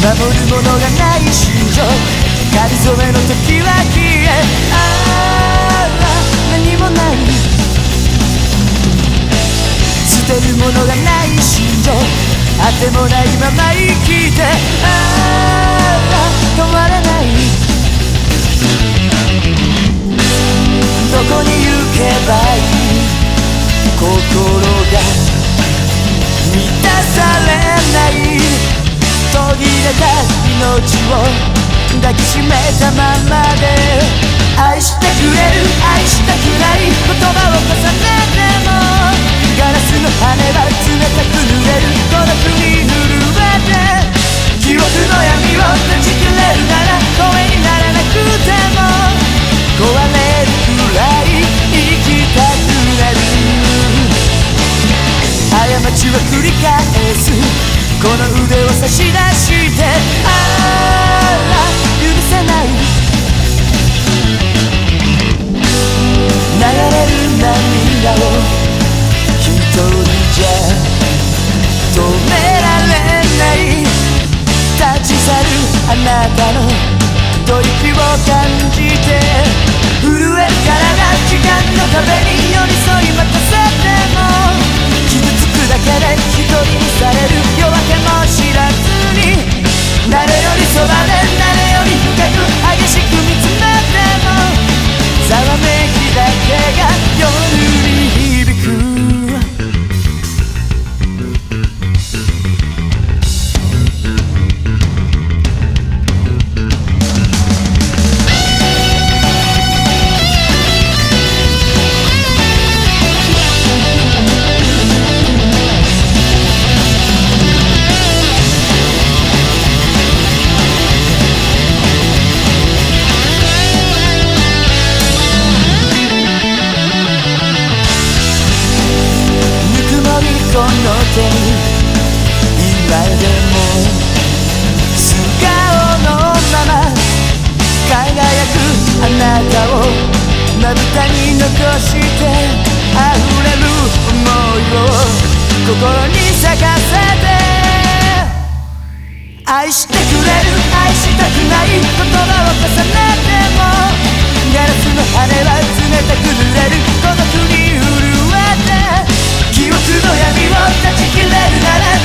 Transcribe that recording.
守るものがない心情、かりそめの時は消え、ああ何もない、捨てるものがない心情、あてもないまま生きて、ああ止まらない、どこに行けばいい、心が満たされない、途切れた命を抱きしめたままで、愛してくれる愛したくない言葉を重ねても、ガラスの羽は冷たく濡れる孤独に震えて、記憶の闇を断ち切れるなら声にならなくても、壊れるくらい生きたくなる、過ちを繰り返すこの腕を差し出して、ああ許せない、流れる涙を一人じゃ止められない、立ち去るあなたの吐息を感じて、震える体、時間の壁に寄り添い任せても、傷つくだけで一人にされる夜明けも知らずに、誰よりそばで誰より深く激しく見つめても、ざわめきだけが夜に響く、この手に今でも素顔のまま輝くあなたをまぶたに残して、溢れる想いを心に咲かせて、愛してくれる愛したくない言葉を重ねても、ガラスの羽は冷たく濡れる孤独に震えて、記憶の闇を断ち切れるなら